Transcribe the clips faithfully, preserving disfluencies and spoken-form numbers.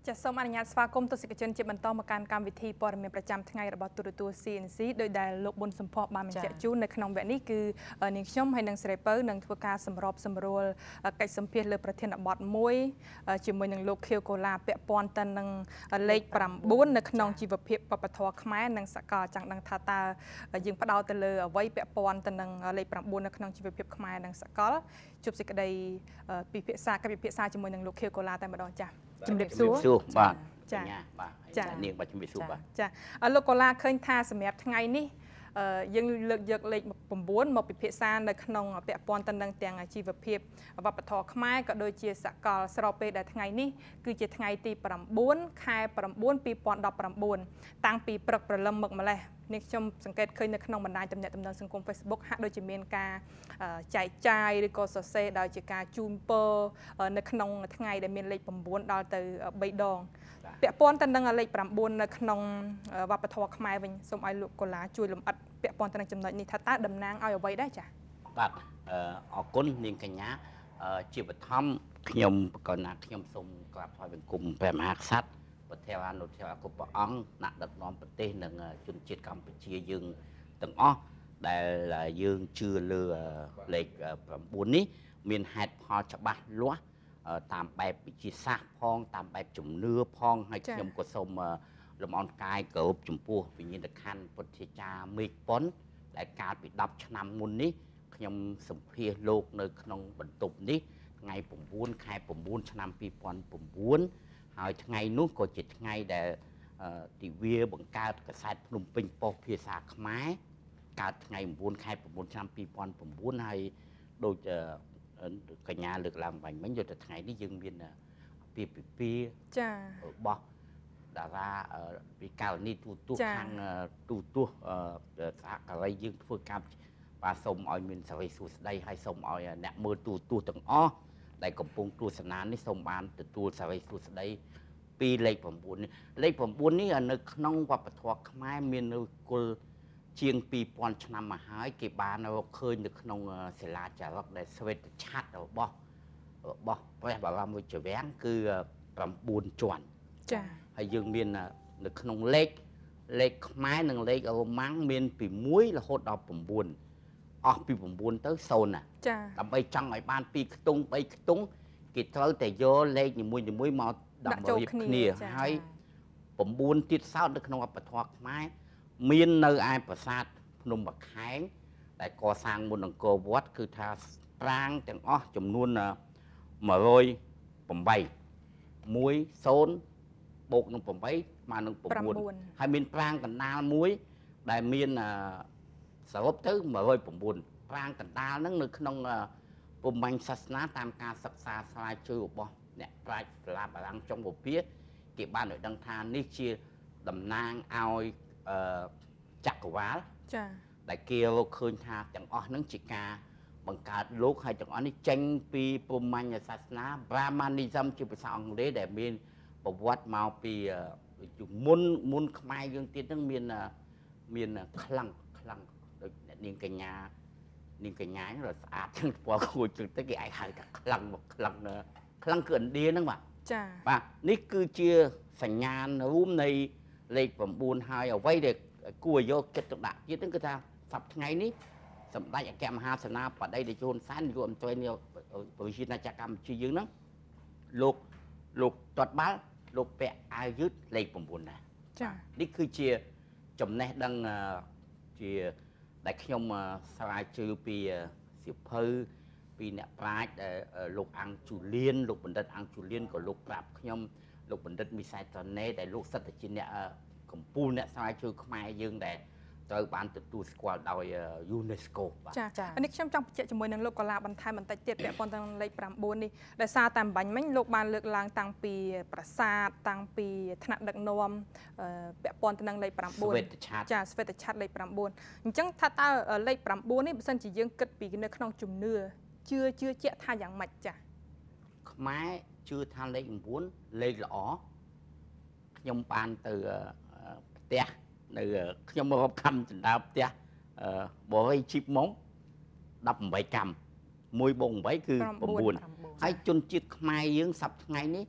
จะសូមអនុញ្ញាតស្វាគមន៍ទស្សនិកជនជាបន្តមកកាន់កម្មវិធីព័ត៌មានប្រចាំថ្ងៃរបស់ទូរទស្សន៍ C N C ដោយដែលលោកប៊ុនសំភ័ក្របានបញ្ជាក់ជូននៅក្នុងវគ្គនេះគឺនាងខ្ញុំហើយនិងស្រីពៅនឹងធ្វើការសម្របសម្រួលកិច្ចសម្ភាសលើប្រធានបទមួយជាមួយនឹងលោកខៀវកូឡាពាក់ព័ន្ធទៅនឹងលេខប្រាំបួននៅក្នុងជីវភាពវប្បធម៌ខ្មែរនិងសកលចង់ដឹងថាតើយើងផ្ដោតទៅលើអ្វីពាក់ព័ន្ធទៅនឹងលេខប្រាំបួននៅក្នុងជីវភាពខ្មែរនិងសកលជួបសេចក្តីពិភាក្សាកិច្ចពិភាក្សាជាមួយនឹងលោកខៀវកូឡាតែម្ដងចា៎ជំរាបសួរបាទចា៎បាទនាងបាទជំរាបសួរបាទចា៎លោកកូឡាឃើញថាសម្រាប់ថ្ងៃនេះយើងលើកយកលេខប្រាំបួនមកពិភាក្សានៅក្នុងពាក់ព័ន្ធទៅនឹងទាំងជីវភាពវប្បធម៌ខ្មែរក៏ដូចជាសកលស្របពេលដែលថ្ងៃនេះគឺជាថ្ងៃទីប្រាំបួនខែប្រាំបួន ពីរពាន់ដប់ប្រាំបួនតាំងពីព្រឹកព្រលឹមមកម្លេះនេះខ្ញុំសង្កេតឃើញនៅក្នុងបណ្ដាញទំនាក់ទំនងសង្គម Facebook ហាក់ដូចជាមានការចែកចាយឬក៏សរសេរដោយជាការជូនពរនៅក្នុងថ្ងៃដែលមានលេខប្រាំបួនដល់ទៅបីដងពាក់ព័ន្ធទៅនឹងលេខប្រាំបួននៅក្នុងវប្បធម៌ខ្មែរវិញសូមឲ្យលោកកូឡាជួយលម្អិតពាក់ព័ន្ធទៅនឹងចំណុចនេះថាតើតំណាងឲ្យអ្វីដែរចា៎បាទអរគុណនាងកញ្ញាជាបឋមខ្ញុំក៏ណាខ្ញុំសូមក្រាបថ្វាយបង្គំព្រះមហាក្សត្រព្រះថេវានុថេវាគ្រប់ព្រះអង្គអ្នកដឹកនាំប្រទេសនិងជនជាតិកម្ពុជាយើងទាំងអស់ដែលយើងជឿលើលេខប្រាំបួននេះមានហេតុផលច្បាស់លាស់តាមបែបវិទ្យាសាស្ត្រផងតាមបែបជំនឿផងហើយខ្ញុំក៏សូមលំអរកាយគោរពចំពោះវិញ្ញាណក្ខន្ធពុទ្ធិចារមេឃប៉ុនដែលកាលពីដប់ឆ្នាំមុននេះខ្ញុំសម្ភាសលោកនៅក្នុងបន្ទប់នេះថ្ងៃប្រាំបួនខែប្រាំបួនឆ្នាំពីរពាន់ប្រាំបួនហើយថ្ងៃនោះក៏ជាថ្ងៃដែលទិវាបង្កើតកាសែតភ្នំពេញប៉ុស្តិ៍ភាសាខ្មែរកើតថ្ងៃប្រាំបួនខែប្រាំបួនឆ្នាំពីរពាន់ប្រាំបួនហើយដូចកញ្ញាលើកឡើងបាញ់មិញយកតែថ្ងៃនេះយើងមានពីពីពីចារបស់តារាពីកាលនេះទូទស្សន៍ខាងទូទស្សន៍សហការីយើងធ្វើការបាទសូមឲ្យមានសេរីសួស្តីហើយសូមឲ្យអ្នកមើលទូទស្សន៍ទាំងអស់ដែលកំពុងទស្សនានេះសូមបានទទួលសេរីសួស្តីពីលេខប្រាំបួននេះលេខប្រាំបួននេះនៅក្នុងវប្បធម៌ខ្មែរមាននៅគុលជាងពីរពាន់ឆ្នាំមកហើយគេបានរកឃើញនៅក្នុងសិលាចារឹកដែលស្វេតឆ័ត្ររបស់របស់ព្រះបរមរាជវាំងគឺប្រាំបួនជាន់ចា៎ហើយយើងមាននៅក្នុងលេខលេខខ្មែរនិងលេខរ៉ូម៉ាំងមានពីមួយរហូតដល់ប្រាំបួនអស់ពីប្រាំបួនទៅសូន្យណាចា៎ដើម្បីចង់ឲ្យបានពីរខ្ទង់បីខ្ទង់គេត្រូវតែយកលេខនីមួយៗមកដើម្បីរៀបគ្នាហើយប្រាំបួនទៀតសោតនៅក្នុងវប្បធម៌ខ្មែរមាននៅឯប្រាសាទភ្នំបាខែងដែលកសាងមុនអង្គរវត្តគឺថាប្រាង្គទាំងអស់ចំនួនមួយរយប្រាំបី មួយ សូន្យ បូកនឹងប្រាំបីស្មើនឹងប្រាំបួនហើយមានប្រាង្គកណ្ដាលមួយដែលមានសរុបទៅមួយរយប្រាំបួនប្រាង្គកណ្ដាលហ្នឹងនៅក្នុងពុំបាញ់សាសនាតាមការសិក្សាស្រាវជ្រាវរបស់អ្នកប្រាជ្ញសាលាបារាំងចុងពពាគេបានឲ្យដឹងថានេះជាតំណាងឲ្យចក្រវាលចា៎ដែលគេរកឃើញថាទាំងអស់ហ្នឹងជាការបង្កើតលោកហើយទាំងអស់នេះចេញពីពុំបាញ់សាសនា Brahmanism ជាភាសាអង់គ្លេសដែលមានប្រវត្តិមកពីមុនមុនខ្មែរយើងទៀតហ្នឹងមានមានខ្លាំងខ្លាំងដូចអ្នកនាងកញ្ញានាងកញ្ញាហ្នឹងស្អាតជាងពណ៌ខូចជាងទៅគេអាចហៅថាខ្លាំងមកខ្លាំងខ្លាំងគឺឥណ្ឌាហ្នឹងបាទចា៎បាទនេះគឺជាសញ្ញាណរួមនៃលេខប្រាំបួនហើយអ្វីដែលគួរយកចិត្តទុកដាក់ទៀតហ្នឹងគឺថាសប្តាហ៍ថ្ងៃនេះសម្ដេចអគ្គមហាសេនាបតីតេជោហ៊ុនសែននាយករដ្ឋមន្ត្រីនៃប្រជាណាចក្រកម្ពុជាយើងហ្នឹងលោកលោកទាត់បាល់លោកពាក់អាវយឺតលេខប្រាំបួនដែរចា៎នេះគឺជាចំណេះដឹងជាដែលខ្ញុំស្រាវជ្រាវពីសៀវភៅពីអ្នកប្រាជ្ញដែលលោកអង្គជូលៀនលោកបណ្ឌិតអង្គជូលៀនក៏លោកប្រាប់ខ្ញុំលោកបណ្ឌិតមីសែត្រណេដែលលោកសិតតែជាអ្នកកម្ពុជាអ្នកស្រាវជ្រាវខ្មែរយើងដែលត្រូវបានទទួលស្គាល់ដោយ UNESCO បាទចា៎នេះខ្ញុំចង់បញ្ជាក់ជាមួយនឹងលោកកូឡាបន្ថែមបន្តិចទៀតពាក់ព័ន្ធនឹងលេខប្រាំបួននេះដោយសារតែបាញ់មិញលោកបានលើកឡើងតាំងពីប្រាសាទតាំងពីថ្នាក់ដឹកនាំពាក់ព័ន្ធទៅនឹងលេខប្រាំបួនចា៎ស្វេតឆ័ត្រលេខប្រាំបួនអញ្ចឹងថាតើលេខប្រាំបួននេះបើសិនជាយើងគិតពីនៅក្នុងជំនឿជឿជឿជាក់ថាយ៉ាងម៉េចចា៎ខ្មែរជឿថាលេខប្រាំបួនលេខល្អខ្ញុំបានទៅផ្ទះនៅខ្ញុំមករាប់ខំដណ្ដើមផ្ទះបរិយជីបម៉ុងដប់ប្រាំកម្ម មួយបូកប្រាំបីគឺប្រាំបួនហើយជនជាតិខ្មែរយើងសប្តាហ៍ថ្ងៃនេះ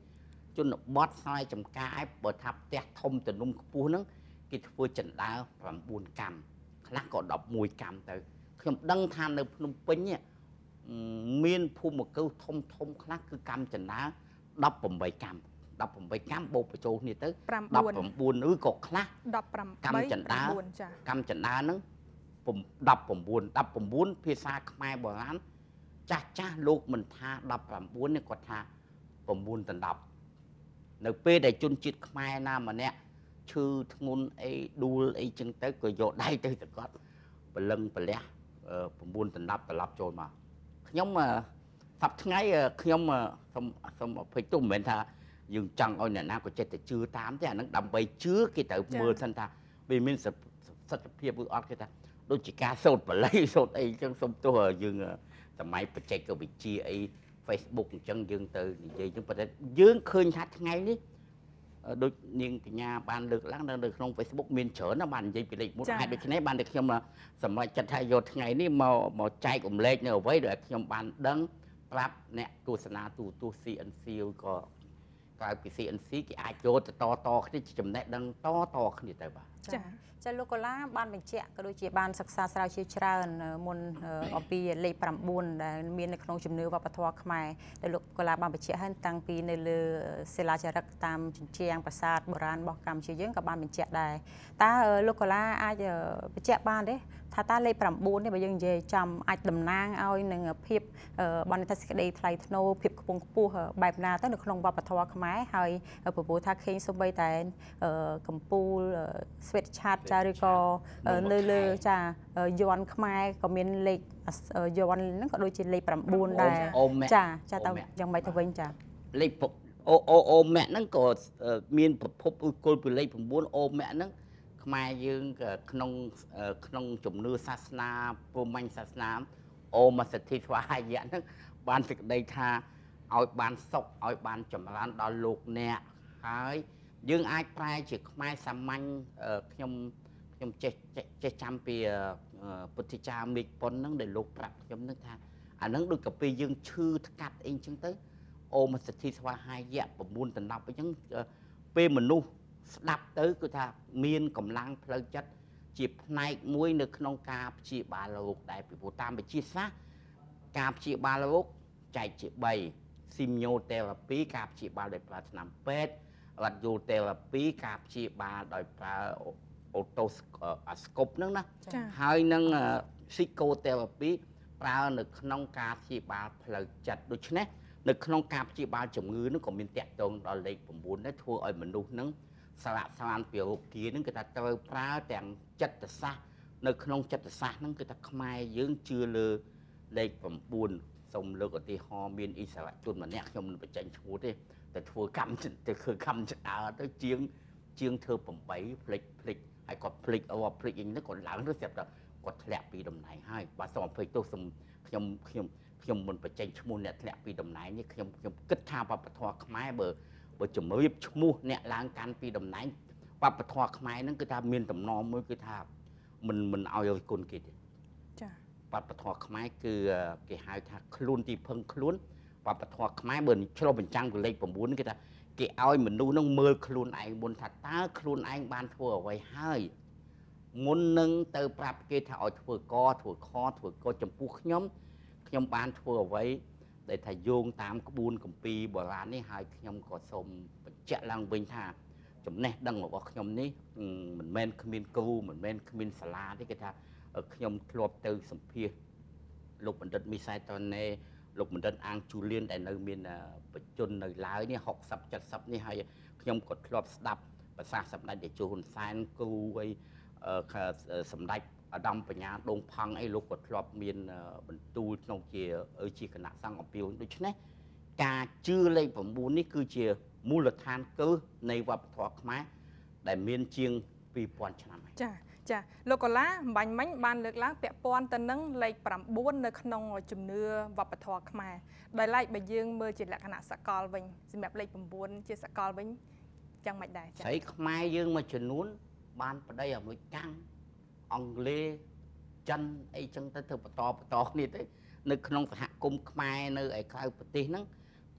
ជនបទស្រាយចំការឯបើថាផ្ទះធំទំនំខ្ពស់ហ្នឹងគេធ្វើចិន្តាប្រាំបួនកម្មខ្លះក៏ដប់មួយកម្មទៅខ្ញុំដឹងថានៅភ្នំពេញមានភូមិកៅធំធំខ្លះគឺកម្មចិន្តាដប់ប្រាំបីកម្មដប់ប្រាំបីកម្មបូកបញ្ចូលគ្នាទៅដប់ប្រាំបួនឬក៏ខ្លះដប់ប្រាំបីកម្មចិន្តាកម្មចិន្តាហ្នឹងដប់ប្រាំបួន ដប់ប្រាំបួនភាសាខ្មែរបុរាណចាស់ចាស់លោកមិនថាដប់ប្រាំបួនទេគាត់ថាប្រាំបួនដណ្ដប់នៅពេលដែលជនជាតិខ្មែរណាម្នាក់ឈឺធ្ងន់អីដួលអីចឹងទៅក៏យកដៃទៅទៅគាត់ប្រលឹងប្រលះប្រាំបួនដណ្ដប់ត្រឡប់ចូលមកខ្ញុំសប្តាហ៍ថ្ងៃខ្ញុំសូមសូមអភ័យទោសមិនមែនថាយើងចង់ឲ្យអ្នកណាក៏ចេះតែជឿតាមទេអាហ្នឹងដើម្បីជឿគេត្រូវមើលសិនថាវាមានសិទ្ធិភាពឬអត់គេថាដូចជាការសូត្របល័យសូត្រអីចឹងសូមទោសយើងសម័យបច្ចេកវិទ្យាអី Facebook អញ្ចឹងយើងទៅនិយាយចឹងប៉ុន្តែយើងឃើញថាថ្ងៃនេះដូចនាងកញ្ញាបានលើកឡើងនៅក្នុង Facebook មានច្រើនណាស់បាននិយាយពីលេខមួយហេតុដូច្នេះបានតែខ្ញុំសម្រេចចិត្តថាយកថ្ងៃនេះមកមកចែករំលែកនៅអ្វីដែលខ្ញុំបានដឹងប្រាប់អ្នកទស្សនាទូទស្សន៍ ซี เอ็น ซี ឬក៏ក្រៅពី ซี เอ็น ซี គេអាចយកទៅតតគ្នាជាចំណេះដឹងតតគ្នាទៅបាទចាចាលោកកូឡាបានបញ្ជាក់ក៏ដូចជាបានសិក្សាស្រាវជ្រាវច្រើនមុនអំពីលេខប្រាំបួនដែលមាននៅក្នុងជំនឿវប្បធម៌ខ្មែរដែលលោកកូឡាបានបញ្ជាក់ហើយតាំងពីនៅលើសិលាចារឹកតាមជញ្ជាំងប្រាសាទបុរាណរបស់កម្ពុជាយើងក៏បានបញ្ជាក់ដែរតើលោកកូឡាអាចបញ្ជាក់បានទេថាតើលេខប្រាំបួននេះបើយើងនិយាយចំអាចតំណាងឲ្យនឹងភាពបានថាសេចក្តីថ្លៃថ្នូរភាពខ្ពង់ខ្ពស់បែបណាទៅនៅក្នុងវប្បធម៌ខ្មែរហើយព្រោះថាឃើញសូម្បីតែកម្ពូលស្វេតឆាតចាឬក៏លើលើចាយ័ន្តខ្មែរក៏មានលេខយ័ន្តហ្នឹងក៏ដូចជាលេខប្រាំបួនដែរចាចាតើយ៉ាងម៉េចទៅវិញចាលេខអូអូអូម៉ាក់ហ្នឹងក៏មានប្រភពឬគល់ពីលេខប្រាំបួនអូម៉ាក់ហ្នឹងខ្មែរយើងក្នុងក្នុងជំនឿសាសនាព្រហ្មញ្ញសាសនាអូមសទ្ធិស្វាហាយៈហ្នឹងបានសេចក្តីថាឲ្យបានសុខឲ្យបានចម្រើនដល់លោកអ្នកហើយយើងអាចប្រែជាខ្មែរសាមញ្ញខ្ញុំខ្ញុំចេះចេះចាំពីពុទ្ធិចារមេឃប៉ុនហ្នឹងដែលលោកប្រាប់ខ្ញុំហ្នឹងថាអាហ្នឹងដូចកាពីយើងឈឺថ្កាត់អីចឹងទៅអូមសទ្ធិស្វាហាយៈប្រាំបួនដណ្ដប់អញ្ចឹងពេលមនុស្សស្ដាប់ទៅគឺថាមានកម្លាំងផ្លូវចិត្តជាផ្នែកមួយនៅក្នុងការព្យាបាលរោគដែរពីព្រោះតាមវិទ្យាសាស្ត្រការព្យាបាលរោគចែកជាបី Semioterapy ការព្យាបាលដោយប្រើថ្នាំពេទ្យ Radiotherapy ការព្យាបាលដោយប្រើអូតូស្កូបហ្នឹងណាហើយនឹង Psychotherapy ប្រើនៅក្នុងការព្យាបាលផ្លូវចិត្តដូច្នេះនៅក្នុងការព្យាបាលជំងឺហ្នឹងក៏មានតាក់ទងដល់លេខប្រាំបួនដែរធ្វើឲ្យមនុស្សហ្នឹងសារៈស្រានពីរោគាហ្នឹងគឺថាត្រូវប្រើទាំងចិត្តសាស្ត្រនៅក្នុងចិត្តសាស្ត្រហ្នឹងគឺថាខ្មែរយើងជឿលើលេខប្រាំបួនសូមលើកឧទាហរណ៍មានអិសរាជជនម្នាក់ខ្ញុំមិនបញ្ចេញឈ្មោះទេតែធ្វើកម្មទៅធ្វើកម្មចដើទៅជាងជាងធ្វើប្រាំបីផ្លិចផ្លិចហើយគាត់ផ្លិចអូផ្លិចអីហ្នឹងគាត់ឡើងទៅស្រាប់តែគាត់ធ្លាក់ពីតំណែងហើយបាទសូមអភ័យទោសសូមខ្ញុំខ្ញុំខ្ញុំមិនបញ្ចេញឈ្មោះអ្នកធ្លាក់ពីតំណែងនេះខ្ញុំខ្ញុំគិតថាវប្បធម៌ខ្មែរបើបើជំរាបឈ្មោះអ្នកឡើងកាន់ពីតំណែងវប្បធម៌ខ្មែរហ្នឹងគឺថាមានតំណមួយគឺថាមិនមិនឲ្យឲ្យគុណគេទេចាវប្បធម៌ខ្មែរគឺគេហៅថាខ្លួនទីភឹងខ្លួនវប្បធម៌ខ្មែរបើឆ្លុះបញ្ចាំងពីលេខប្រាំបួនគេថាគេឲ្យមនុស្សហ្នឹងមើលខ្លួនឯងមុនថាតើខ្លួនឯងបានធ្វើអ្វីហើយមុននឹងទៅប្រាប់គេថាឲ្យធ្វើកធ្វើខធ្វើកចំពោះខ្ញុំខ្ញុំបានធ្វើអ្វីដែលថាយោងតាមក្បួនគម្ពីរបុរាណនេះហើយខ្ញុំក៏សូមបញ្ជាក់ឡើងវិញថាចំណេះដឹងរបស់ខ្ញុំនេះមិនមែនគ្មានគ្រូមិនមែនគ្មានសាលាទេគេថាខ្ញុំធ្លាប់ទៅសម្ភាសលោកបណ្ឌិតមីសែតណេលោកបណ្ឌិតអាងជូលៀនដែលនៅមានបច្ចុប្បន្ននៅឡើយនេះហុកសិប เจ็ดสิบនេះហើយខ្ញុំក៏ធ្លាប់ស្ដាប់ប្រសាសន៍សម្ដេចតេជោហ៊ុនសែនគ្រូអីសម្ដេចអាដាមបញ្ញាដងផង់អីលោកក៏ធ្លាប់មានបន្ទូលក្នុងជាជាគណៈសង្ឃអំពីដូច្នេះការជឿលេខប្រាំបួននេះគឺជាមូលដ្ឋានគ្រឹះនៃវប្បធម៌ខ្មែរដែលមានជាងពីរពាន់ឆ្នាំហើយចាចាលោកកូឡាអំបញ្ញមិញបានលើកឡើងពាក់ព័ន្ធទៅនឹងលេខប្រាំបួននៅក្នុងជំនឿវប្បធម៌ខ្មែរដោយឡែកបើយើងមើលជាលក្ខណៈសកលវិញសម្រាប់លេខប្រាំបួនជាសកលវិញយ៉ាងម៉េចដែរចាស្អីខ្មែរយើងមួយចំនួនបានប្តីអាមេរិកកាំងអង់គ្លេសចិនអីចឹងទៅធ្វើបន្តបន្តគ្នាទៅនៅក្នុងសហគមន៍ខ្មែរនៅឯក្រៅប្រទេសហ្នឹង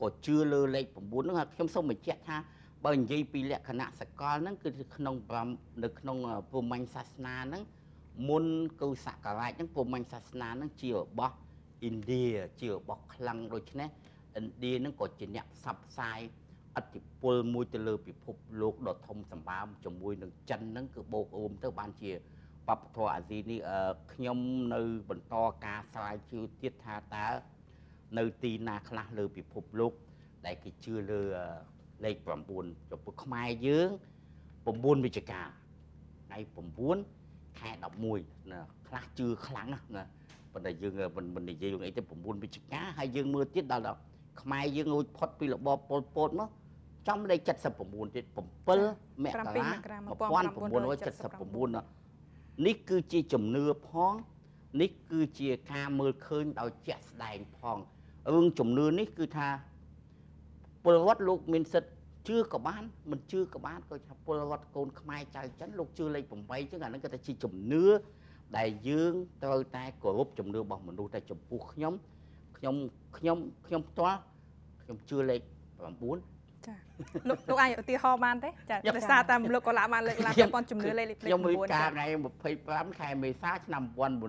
ក៏ជឿលើលេខ9ហ្នឹងហើយខ្ញុំសូមបញ្ជាក់ថាបើនិយាយពីលក្ខណៈសកលហ្នឹងគឺក្នុងនៅក្នុងព្រហ្មញ្ញសាសនាហ្នឹងមុនគូសករាជហ្នឹងព្រហ្មញ្ញសាសនាហ្នឹងជារបស់ឥណ្ឌាជារបស់ខ្លាំងដូច្នេះឥណ្ឌាហ្នឹងក៏ជាអ្នកផ្សព្វផ្សាយអធិពលមួយទៅលើពិភពលោកដ៏ធំសម្បើមជាមួយនឹងចិនហ្នឹងគឺបូកអូមទៅបានជាវប្បធម៌អាស៊ីនេះខ្ញុំនៅបន្តការស្រាវជ្រាវទៀតថាតើនៅទីណាខ្លះលើពិភពលោកដែលគេជឿលើលេខ9ចំពោះខ្មែរយើង9វិច្ឆិកាថ្ងៃ9ខែ11ណាខ្លះជឿខ្លាំងណាប៉ុន្តែយើងមិននិយាយរឿងអីទេ9វិច្ឆិកាហើយយើងមើលទៀតដល់ខ្មែរយើងរួចផុតពីរបបប៉ុលពតមកចំលេខ79ទៀត7មករា 7មករា 1979នេះគឺជាជំនឿផងនេះគឺជាការមើលឃើញដោយជាក់ស្ដែងផងរឿងជំនឿនេះគឺថាពលរដ្ឋលោកមានសិទ្ធិជឿក៏បានមិនជឿក៏បានក៏ថាពលរដ្ឋកូនខ្មែរចៅចិនលោកជឿលេខ8ចឹងអាហ្នឹងគឺថាជាជំនឿដែលយើងត្រូវតែគោរពជំនឿរបស់មនុស្សតែចំពោះខ្ញុំខ្ញុំខ្ញុំខ្ញុំផ្ទាល់ខ្ញុំជឿលេខ9 ចាលោកលោកអាចឧទាហរណ៍បានទេចាដោយសារតែលោកក៏ឡាបានលើកឡើងពីជំនឿលេខលេខ9 ខ្ញុំមើលការថ្ងៃ25ខែមេសាឆ្នាំ1982ណា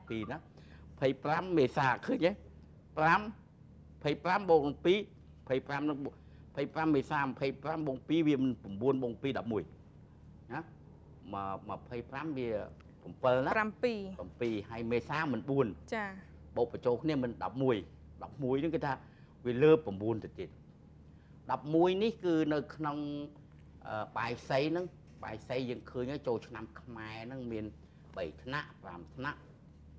25មេសាឃើញទេ5 25បូក7 25នឹង25មេសា25បូក2វា9បូក2 11ណាមក25វា7ណា7 7ហើយមេសាមិន4 ចាបូកបញ្ចូលគ្នាមិន11 11ហ្នឹងគេថាវាលើ9ទៅទៀត11នេះគឺនៅក្នុងបាយសីហ្នឹងបាយសីយើងឃើញហើយចូលឆ្នាំខ្មែរហ្នឹងមាន3ថ្នាក់5ថ្នាក់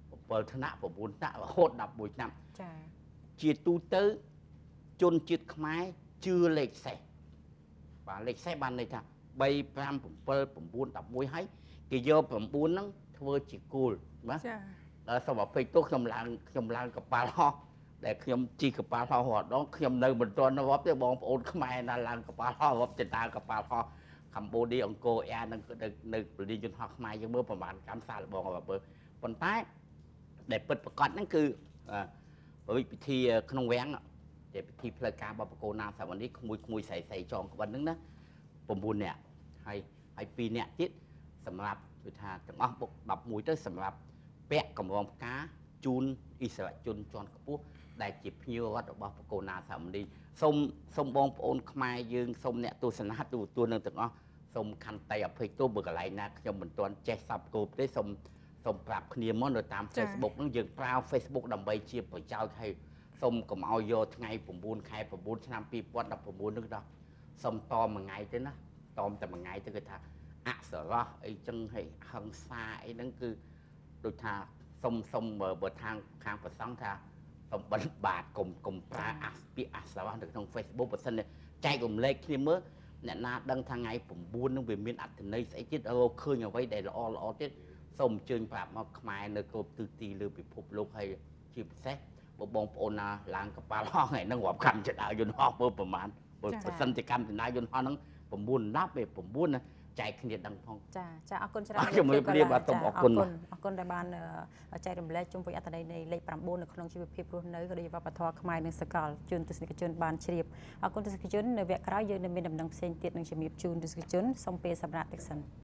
7ថ្នាក់9ថ្នាក់រហូត11ថ្នាក់ចាជាទូទៅជនជាតិខ្មែរជឿលេខសេះបាទលេខសេះបានន័យថា3 5 7 9 11ហើយគេយក9ហ្នឹងធ្វើជាគោលបាទចាដល់សូមអភ័យទោសខ្ញុំឡើងខ្ញុំឡើងកប៉ាល់ហោះដែលខ្ញុំជីកប៉ាល់ហោះរាល់ដងខ្ញុំនៅមិនទាន់រាប់ទេបងប្អូនខ្មែរណាឡើងកប៉ាល់ហោះរាប់ចិនតាកប៉ាល់ហោះកម្ពុជាអង្គរអែនឹងនៅប្រទេសយន្តហោះខ្មែរយើងមើលប្រហែលកម្មសាលបងបើប៉ុន្តែដែលពិតប្រកបហ្នឹងគឺវិធីក្នុងវាំងជាពិធីផ្លូវការរបស់បកគោណាសាវណ្ឌីក្មួយក្មួយស្រីស្រីចងក្បិនហ្នឹងណា9នាក់ហើយហើយ2នាក់ទៀតសម្រាប់គឺថាទាំងអស់បុក11ទៅសម្រាប់ពាក់កម្រងផ្កាជូនអិសរាជជនជាន់ខ្ពស់ដែលជាភ្ញៀវរដ្ឋរបស់បកគោណាសាវណ្ឌីសូមសូមបងប្អូនខ្មែរយើងសូមអ្នកទស្សនាទូទួលនឹងទាំងអស់សូមខន្តីអភ័យទោសបើកន្លែងណាខ្ញុំមិនទាន់ចេះសັບគោបទេសូមសូមប្រាប់គ្នាមកនៅតាម Facebook ហ្នឹងយើងប្រើ Facebook ដើម្បីជាប្រយោជន៍ឲ្យសូមកុំឲ្យយកថ្ងៃ9ខែ9ឆ្នាំ2019ហ្នឹងដល់សូមតមួយថ្ងៃទៅណាតតែមួយថ្ងៃទៅគឺថាអសរោះអីចឹងឲ្យហឹង្សាអីហ្នឹងគឺដូចថាសុំសុំបើខាងខាងប្រសង់ថាសុំបិណ្ឌបាតកុំកុំប្រើអាសពាក្យអសរោះនៅក្នុង Facebook បើសិនចែករំលែកគ្នាមើលអ្នកណាដឹងថាថ្ងៃ9ហ្នឹងវាមានអត្ថន័យស្អីទៀតរកឃើញអ្វីដែលល្អល្អទៀតសូមអញ្ជើញប្រាប់មកខ្មែរនៅគ្រប់ទិសទីលើពិភពលោកហើយជាពិសេសបងប្អូនណាឡើងកប៉ាល់ហោះថ្ងៃហ្នឹងរាប់កម្មចដាយន្តហោះមើលប្រហែលបើសិនជាកម្មចដាយន្តហោះហ្នឹង9 10ឯ9ណាចែកគ្នាដឹងផងចាចាអរគុណច្រើនជំរាបលាបាទសូមអរគុណអរគុណដែលបានចែករំលែកជុំវិញអត្ថន័យនៃលេខ9នៅក្នុងជីវភាពរស់នៅក៏ដូចជាវប្បធម៌ខ្មែរនិងសកលជូនទស្សនិកជនបានជ្រាបអរគុណទស្សនិកជននៅវគ្គក្រោយយើងនឹងមានដំណឹងផ្សេងទៀតនឹងជំរាបជូនទស្សនិកជនសូមពេលសម្រាប់តិចសិន